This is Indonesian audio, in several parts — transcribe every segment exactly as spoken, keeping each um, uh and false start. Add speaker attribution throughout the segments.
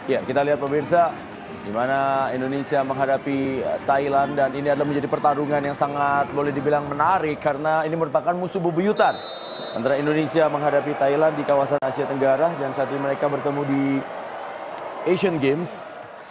Speaker 1: Ya, kita lihat pemirsa, di mana Indonesia menghadapi Thailand dan ini adalah menjadi pertarungan yang sangat boleh dibilang menarik karena ini merupakan musuh bebuyutan antara Indonesia menghadapi Thailand di kawasan Asia Tenggara dan saat ini mereka bertemu di Asian Games.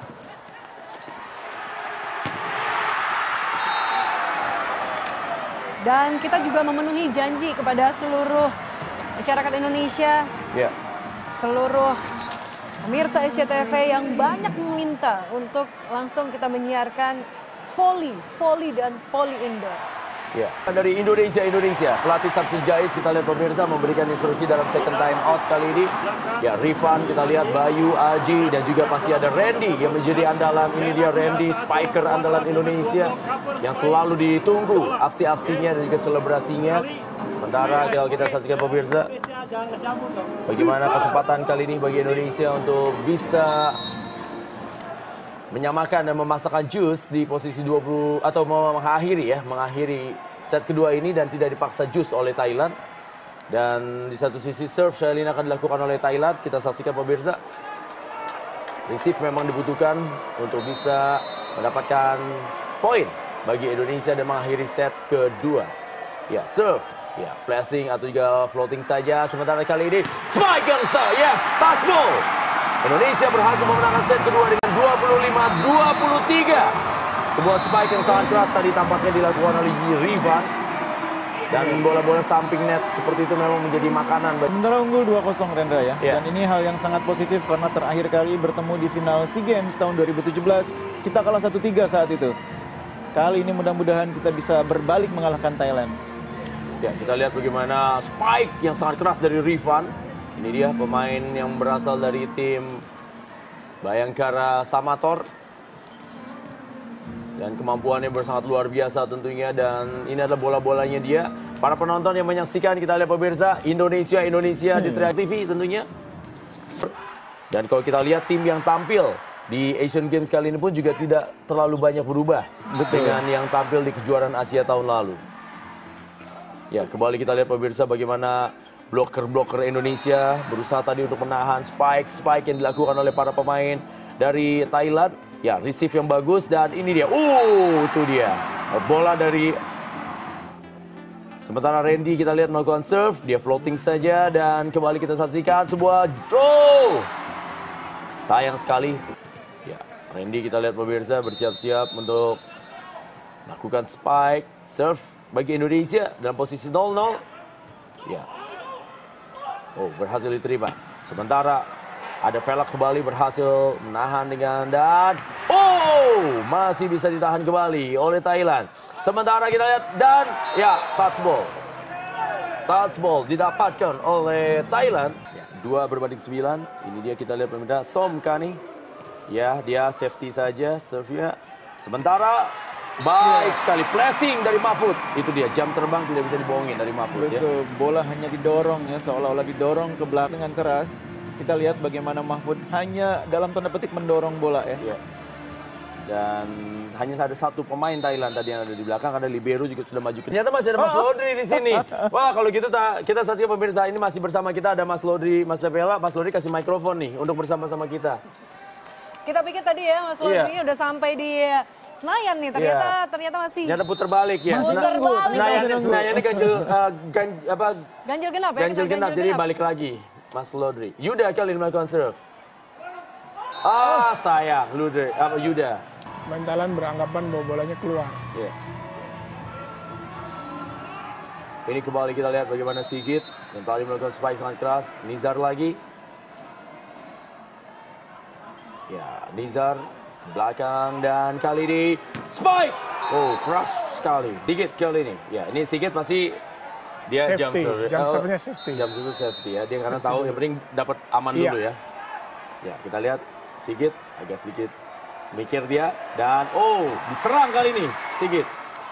Speaker 2: Dan kita juga memenuhi janji kepada seluruh masyarakat Indonesia,
Speaker 1: Ya.
Speaker 2: seluruh pemirsa S C T V yang banyak meminta untuk langsung kita menyiarkan volley, volley dan volley indoor.
Speaker 1: Ya. Dari Indonesia, Indonesia, pelatih Samsul Jais kita lihat pemirsa memberikan instruksi dalam second time out kali ini. Ya, Rifan kita lihat, Bayu, Aji, dan juga pasti ada Randy yang menjadi andalan. Ini dia Randy, spiker andalan Indonesia yang selalu ditunggu aksi-aksinya dan juga selebrasinya. Sementara kalau kita saksikan pemirsa, bagaimana kesempatan kali ini bagi Indonesia untuk bisa menyamakan dan memasakkan jus di posisi dua puluh atau mengakhiri ya, mengakhiri set kedua ini dan tidak dipaksa jus oleh Thailand. Dan di satu sisi serve kali ini akan dilakukan oleh Thailand. Kita saksikan pemirsa. Receive memang dibutuhkan untuk bisa mendapatkan poin bagi Indonesia dan mengakhiri set kedua. Ya, serve. Ya, placing atau juga floating saja. Sementara kali ini spike yang sah. Yes, touch ball. Indonesia berhasil memenangkan set kedua dengan dua puluh lima dua puluh tiga. Sebuah spike yang sangat keras tadi tampaknya dilakukan oleh Rifan. Dan bola-bola samping net seperti itu memang menjadi makanan.
Speaker 3: Sementara unggul dua kosong Rendra ya.
Speaker 1: Ya.
Speaker 3: Dan ini hal yang sangat positif karena terakhir kali bertemu di final SEA Games tahun dua ribu tujuh belas. Kita kalah satu tiga saat itu. Kali ini mudah-mudahan kita bisa berbalik mengalahkan Thailand.
Speaker 1: Ya, kita lihat bagaimana spike yang sangat keras dari Rifan. Ini dia pemain yang berasal dari tim Bayangkara Samator. Dan kemampuannya sangat luar biasa tentunya. Dan ini adalah bola-bolanya dia. Para penonton yang menyaksikan, kita lihat pemirsa, Indonesia, Indonesia di Triad T V tentunya. Dan kalau kita lihat tim yang tampil di Asian Games kali ini pun juga tidak terlalu banyak berubah. Betul. Dengan yang tampil di kejuaraan Asia tahun lalu. Ya, kembali kita lihat pemirsa bagaimana bloker-bloker Indonesia berusaha tadi untuk menahan spike-spike yang dilakukan oleh para pemain dari Thailand. Ya, receive yang bagus dan ini dia. Uh, itu dia. Bola dari... Sementara Randy kita lihat melakukan serve. Dia floating saja dan kembali kita saksikan sebuah... Oh! Sayang sekali. Ya, Randy kita lihat pemirsa bersiap-siap untuk melakukan spike. Serve bagi Indonesia dalam posisi nol nol. Ya. Oh, berhasil diterima. Sementara ada Velak kembali berhasil menahan dengan dan oh, masih bisa ditahan kembali oleh Thailand. Sementara kita lihat dan ya, touch ball. Touch ball didapatkan oleh Thailand. Ya, dua berbanding sembilan. Ini dia kita lihat pemirsa Somkani. Ya, dia safety saja serve-nya. Sementara baik sekali placing dari Mahfud. Itu dia jam terbang tidak bisa dibohongin dari Mahfud.
Speaker 3: Betul, ya. Bola hanya didorong ya, seolah-olah didorong ke belakang dengan keras. Kita lihat bagaimana Mahfud hanya dalam tanda petik mendorong bola ya.
Speaker 1: Ya. Dan hanya ada satu pemain Thailand tadi yang ada di belakang, karena libero juga sudah maju. Ternyata masih ada Mas Lodri di sini. Wah, kalau gitu kita saksikan pemirsa, ini masih bersama kita ada Mas Lodri, Mas Lepela. Mas Lodri kasih mikrofon nih untuk bersama-sama kita.
Speaker 2: Kita pikir tadi ya Mas Lodri udah sampai di Senayan nih, ternyata yeah. ternyata masih.
Speaker 1: Ternyata putar balik ya.
Speaker 2: Putar balik.
Speaker 1: Senayan, Senayan ini ganjil uh, gan, apa?
Speaker 2: Ganjil genap ya.
Speaker 1: Ganjil genap, jadi genap. Balik lagi, Mas Lodri. Yuda kali ini melakukan serve. Ah, oh. sayang, Lodri, apa Yuda.
Speaker 4: Bantalan beranggapan bahwa bolanya keluar.
Speaker 1: Yeah. Ini kembali kita lihat bagaimana Sigit yang tadi melakukan spike sangat keras. Nizar lagi. Ya, Nizar belakang dan kali ini spike. Oh, keras sekali. Sigit kali ini. Ya, ini Sigit pasti dia jump serve.
Speaker 4: Jump serve-nya safety.
Speaker 1: Jump serve safety ya. Dia karena tahu yang penting dapat aman
Speaker 4: iya.
Speaker 1: dulu ya. Ya, kita lihat Sigit agak sedikit mikir dia dan oh, diserang kali ini Sigit.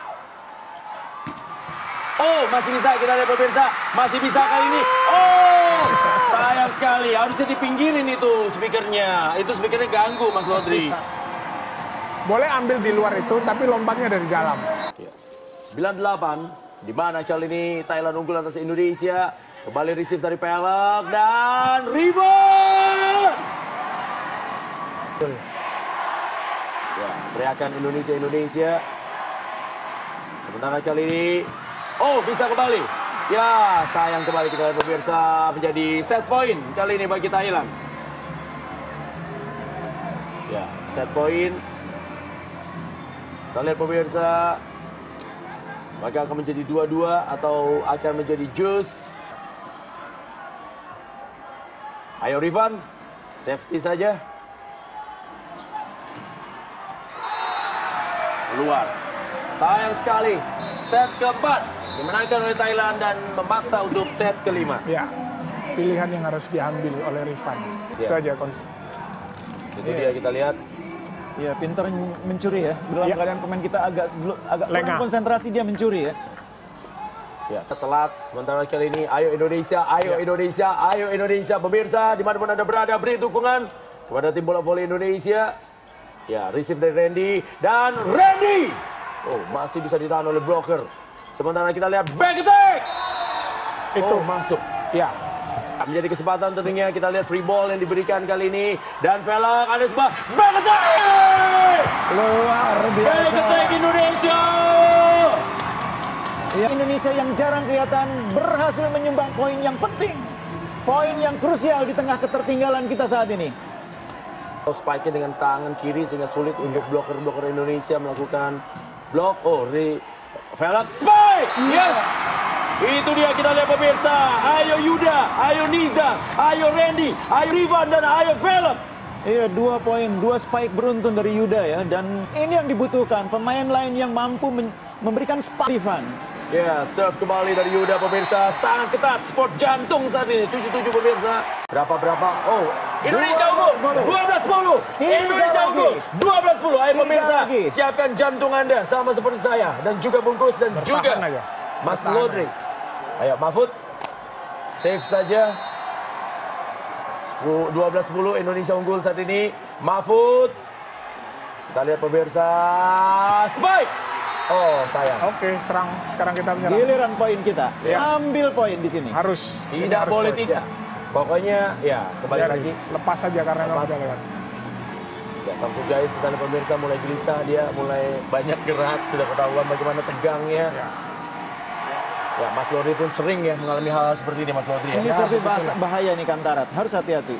Speaker 1: Oh, masih bisa kita lihat pemirsa, masih bisa kali ini. Oh, sayang sekali, harusnya dipinggirin itu speakernya. Itu speakernya ganggu Mas Lodri.
Speaker 4: Boleh ambil di luar itu, tapi lompatnya dari dalam.
Speaker 1: sembilan delapan, di mana kali ini Thailand unggul atas Indonesia. Kembali receive dari Pelak dan rebound. Ya, teriakan Indonesia Indonesia. Sementara kali ini, oh bisa kembali. Ya, sayang kembali kita lihat pemirsa, menjadi set point kali ini bagi Thailand. Ya, set point. Kita lihat pemirsa, maka akan menjadi dua dua atau akan menjadi juice. Ayo Rifan, safety saja. Keluar. Sayang sekali, set keempat dimenangkan oleh Thailand dan memaksa untuk set kelima.
Speaker 4: Ya, pilihan yang harus diambil oleh Rifan.
Speaker 1: Ya.
Speaker 4: Itu aja konsep.
Speaker 1: Itu dia kita lihat.
Speaker 3: Iya, pintar mencuri ya. Dalam
Speaker 4: Ya.
Speaker 3: keadaan pemain kita agak sebelum agak kurang
Speaker 4: Lengah.
Speaker 3: konsentrasi, dia mencuri ya.
Speaker 1: Ya, telat. Sementara kali ini, ayo Indonesia, ayo
Speaker 4: Ya.
Speaker 1: Indonesia, ayo Indonesia. Pemirsa, dimanapun Anda berada, beri dukungan kepada tim bola voli Indonesia. Ya, receive dari Randy. Dan Randy! Oh, masih bisa ditahan oleh blocker. Sementara kita lihat back attack!
Speaker 4: Itu
Speaker 1: Oh, masuk.
Speaker 4: ya.
Speaker 1: Menjadi kesempatan tentunya kita lihat free ball yang diberikan kali ini. Dan Velak ada sebuah back attack!
Speaker 3: Luar
Speaker 1: Back
Speaker 3: biasa.
Speaker 1: attack Indonesia!
Speaker 3: Ya, Indonesia yang jarang kelihatan berhasil menyumbang poin yang penting. Poin yang krusial di tengah ketertinggalan kita saat ini.
Speaker 1: Spike dengan tangan kiri sehingga sulit untuk bloker-bloker Indonesia melakukan blok. Oh, di Velak spike! Yes! Itu dia kita lihat pemirsa. Ayo Yuda, ayo Niza, ayo Randy, ayo Rifan dan ayo Velak.
Speaker 3: Iya, dua poin, dua spike beruntun dari Yuda ya. Dan ini yang dibutuhkan, pemain lain yang mampu men- memberikan spike. Rifan.
Speaker 1: Ya, serve kembali dari Yuda pemirsa. Sangat ketat, sport jantung saat ini. tujuh tujuh pemirsa. Berapa-berapa? Oh, Indonesia unggul. dua belas sepuluh. Indonesia unggul. dua belas sepuluh. Ayo
Speaker 3: Tiga
Speaker 1: pemirsa,
Speaker 3: lagi.
Speaker 1: siapkan jantung Anda sama seperti saya. Dan juga bungkus dan
Speaker 4: Bertahan
Speaker 1: juga
Speaker 4: aja.
Speaker 1: Mas
Speaker 4: Bertahan
Speaker 1: Lodri. Ayo Mahfud. Save saja. dua belas sepuluh Indonesia unggul saat ini. Mahfud. Kita lihat pemirsa. Spike. Oh, sayang.
Speaker 4: Oke, serang. Sekarang kita menyerang.
Speaker 3: Giliran poin kita.
Speaker 4: Ya.
Speaker 3: Ambil poin di sini.
Speaker 4: Harus. Ini
Speaker 1: Tidak
Speaker 4: harus
Speaker 1: boleh
Speaker 4: poin.
Speaker 1: tidak. Pokoknya ya kembali
Speaker 4: Biarin.
Speaker 1: lagi.
Speaker 4: Lepas saja karena memang
Speaker 1: Lepas.
Speaker 4: sudah lewat.
Speaker 1: Ya Samsung guys, kita lihat pemirsa mulai gelisah, dia mulai banyak gerak, sudah ketahuan bagaimana tegangnya.
Speaker 4: Ya.
Speaker 1: Ya Mas Lodri pun sering ya mengalami hal, -hal seperti ini Mas Lodri.
Speaker 3: Ini
Speaker 1: Ya.
Speaker 3: servis
Speaker 4: betul
Speaker 3: bahasa-
Speaker 4: lah.
Speaker 3: bahaya nih Kantarat. Harus hati-hati.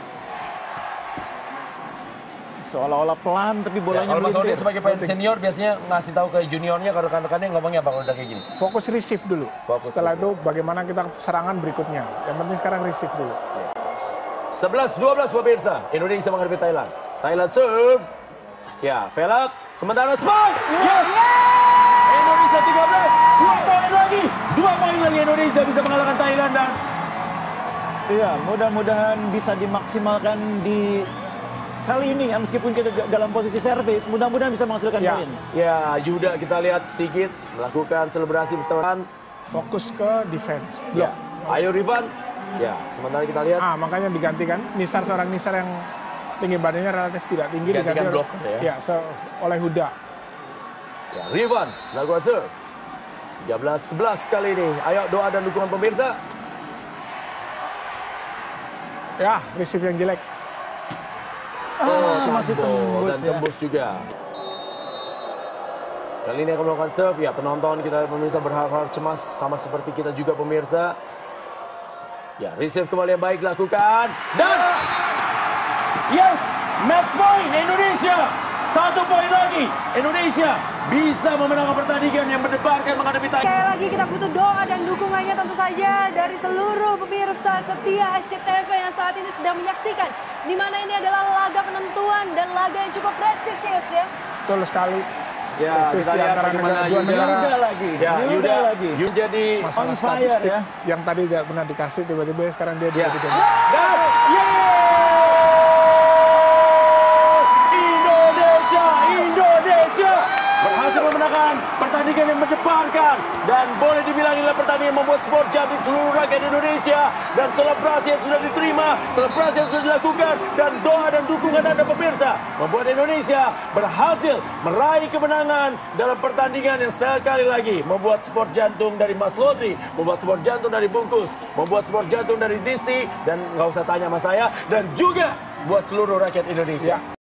Speaker 3: Seolah-olah pelan tapi
Speaker 1: Ya,
Speaker 3: bolanya
Speaker 1: kalau Mas Lodri
Speaker 3: melintir.
Speaker 1: sebagai pemain senior biasanya ngasih tahu ke juniornya, ke rekan-rekannya ngomongnya apa kalau udah kayak gini?
Speaker 4: Fokus receive dulu.
Speaker 1: Fokus
Speaker 4: Setelah
Speaker 1: receive.
Speaker 4: itu bagaimana kita serangan berikutnya. Yang penting sekarang receive dulu.
Speaker 1: sebelas dua belas pemirsa, Indonesia menghadapi Thailand. Thailand serve. Ya, Velak. Sementara spike. Yes! Indonesia tiga belas. Dua poin lagi. Dua poin lagi Indonesia bisa mengalahkan Thailand dan
Speaker 3: Iya, mudah-mudahan bisa dimaksimalkan di kali ini ya, meskipun kita dalam posisi servis, mudah-mudahan bisa menghasilkan
Speaker 4: Ya.
Speaker 3: poin.
Speaker 1: ya, Yuda kita lihat Sigit melakukan selebrasi bersama.
Speaker 4: Fokus ke defense.
Speaker 1: Ya, ayo Rifan. Ya, sementara kita lihat
Speaker 4: Ah, makanya digantikan. Nisar, seorang Nisar yang tinggi badannya relatif tidak tinggi.
Speaker 1: Digantikan
Speaker 4: diganti oleh-
Speaker 1: blocker ya.
Speaker 4: Ya, se- oleh Huda.
Speaker 1: ya, Rifan melakukan serve. tiga belas sebelas kali ini. Ayo doa dan dukungan pemirsa.
Speaker 4: Ya, receive yang jelek.
Speaker 3: Ah, masih
Speaker 1: Sambo
Speaker 3: tembus
Speaker 1: dan
Speaker 3: ya.
Speaker 1: tembus juga. Kali ini akan melakukan serve. Ya, penonton kita pemirsa berharap cemas sama seperti kita juga pemirsa. Ya, receive kembali yang baik dilakukan. Dan yes, match point Indonesia. Satu poin lagi. Indonesia bisa memenangkan pertandingan yang mendebarkan menghadapi Thailand.
Speaker 2: Sekali lagi kita butuh doa dan dukungannya tentu saja dari seluruh pemirsa setia S C T V yang saat ini sedang menyaksikan. Di mana ini adalah laga penentuan dan laga yang cukup prestisius ya.
Speaker 4: Betul sekali.
Speaker 1: Ya,
Speaker 4: Prestis
Speaker 1: kita
Speaker 4: di
Speaker 1: lihat
Speaker 4: antara
Speaker 1: bagaimana
Speaker 4: negara- dua
Speaker 1: Yuda.
Speaker 4: negara.
Speaker 3: Yuda lagi.
Speaker 1: Ya,
Speaker 3: Yuda
Speaker 1: Yuda
Speaker 3: lagi.
Speaker 1: Yuda jadi
Speaker 4: Masalah
Speaker 3: On fire,
Speaker 4: statistik
Speaker 3: ya.
Speaker 4: yang tadi tidak pernah dikasih, tiba-tiba sekarang dia
Speaker 1: Ya.
Speaker 4: di
Speaker 1: Dan yeay! Indonesia, Indonesia berhasil memenangkan pertandingan yang mendebarkan dan boleh dibilang inilah pertandingan yang membuat sport jantung seluruh rakyat Indonesia dan selebrasi yang sudah diterima, selebrasi yang sudah dilakukan dan doa dan dukungan Anda pemirsa membuat Indonesia berhasil meraih kemenangan dalam pertandingan yang sekali lagi membuat sport jantung dari Mas Lodri, membuat sport jantung dari Bungkus, membuat sport jantung dari Disti dan nggak usah tanya sama saya dan juga buat seluruh rakyat Indonesia.
Speaker 4: Ya.